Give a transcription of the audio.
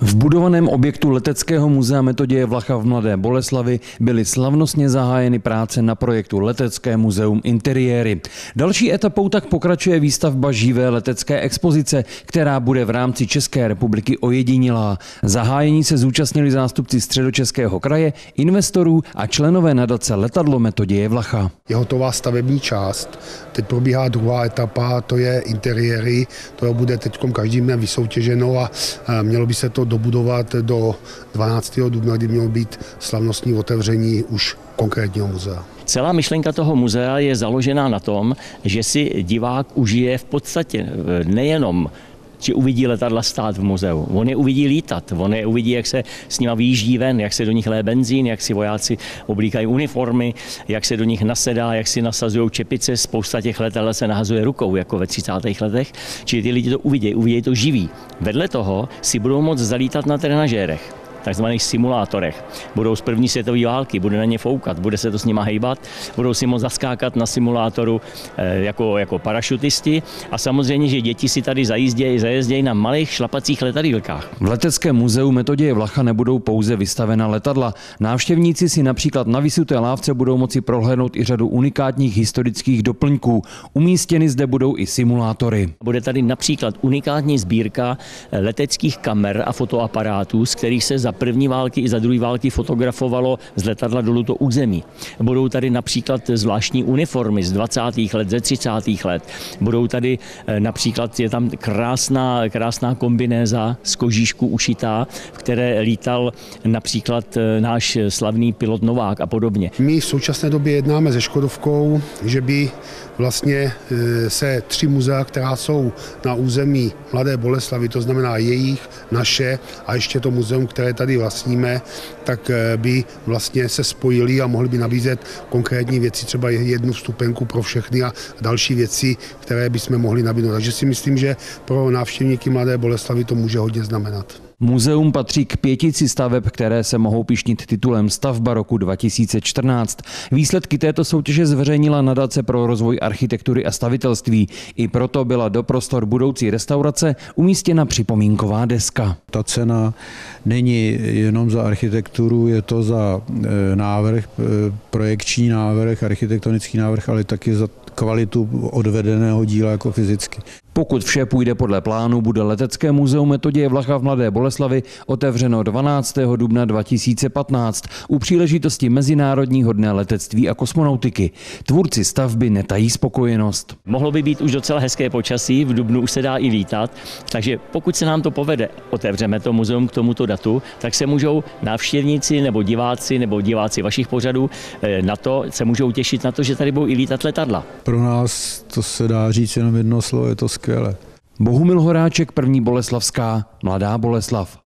V budovaném objektu Leteckého muzea Metoděje Vlacha v Mladé Boleslavi byly slavnostně zahájeny práce na projektu Letecké muzeum interiéry. Další etapou tak pokračuje výstavba živé letecké expozice, která bude v rámci České republiky ojedinělá. Zahájení se zúčastnili zástupci Středočeského kraje, investorů a členové nadace Letadlo Metoděje Vlacha. Je hotová stavební část, teď probíhá druhá etapa, to je interiéry, to bude teď každým dnem vysoutěženo a mělo by se to dobudovat do 12. dubna, kdy mělo být slavnostní otevření už konkrétního muzea. Celá myšlenka toho muzea je založená na tom, že si divák užije v podstatě nejenom či uvidí letadla stát v muzeu. On je uvidí lítat, on je uvidí, jak se s nima vyjíždí ven, jak se do nich lé benzín, jak si vojáci oblíkají uniformy, jak se do nich nasedá, jak si nasazují čepice. Spousta těch letadel se nahazuje rukou, jako ve 30. letech. Čili ty lidi to uvidějí to živý. Vedle toho si budou moct zalítat na trenažérech, takzvaných simulátorech. Budou z první světové války, bude na ně foukat, bude se to s nima hejbat, budou si moct zaskákat na simulátoru jako parašutisti a samozřejmě, že děti si tady zajezdějí na malých šlapacích letadýlkách. V Leteckém muzeu Metoděje Vlacha nebudou pouze vystavena letadla. Návštěvníci si například na vysuté lávce budou moci prohlédnout i řadu unikátních historických doplňků. Umístěny zde budou i simulátory. Bude tady například unikátní sbírka leteckých kamer a fotoaparátů, z kterých se za první války i za druhé války fotografovalo z letadla dolů to území. Budou tady například zvláštní uniformy z 20. let, ze 30. let. Budou tady například, je tam krásná kombinéza z kožíšku ušitá, v které lítal například náš slavný pilot Novák a podobně. My v současné době jednáme se Škodovkou, že by vlastně se 3 muzea, která jsou na území Mladé Boleslavy, to znamená jejich, naše a ještě to muzeum, které tady vlastníme, tak by vlastně se spojili a mohli by nabízet konkrétní věci, třeba jednu vstupenku pro všechny a další věci, které bychom mohli nabídnout. Takže si myslím, že pro návštěvníky Mladé Boleslavy to může hodně znamenat. Muzeum patří k 5 staveb, které se mohou pyšnit titulem Stavba roku 2014. Výsledky této soutěže zveřejnila nadace pro rozvoj architektury a stavitelství. I proto byla do prostor budoucí restaurace umístěna připomínková deska. Ta cena není jenom za architekturu, je to za návrh, projekční návrh, architektonický návrh, ale taky za kvalitu odvedeného díla jako fyzicky. Pokud vše půjde podle plánu, bude Letecké muzeum Metoděje Vlacha v Mladé Boleslavi otevřeno 12. dubna 2015 u příležitosti Mezinárodního dne letectví a kosmonautiky. Tvůrci stavby netají spokojenost. Mohlo by být už docela hezké počasí, v dubnu už se dá i lítat, takže pokud se nám to povede, otevřeme to muzeum k tomuto datu, tak se můžou návštěvníci nebo diváci vašich pořadů na to se můžou těšit na to, že tady budou i lítat letadla. Pro nás to se dá říct jenom jedno slovo, je to skvělé. Bohumil Horáček, První boleslavská, Mladá Boleslav.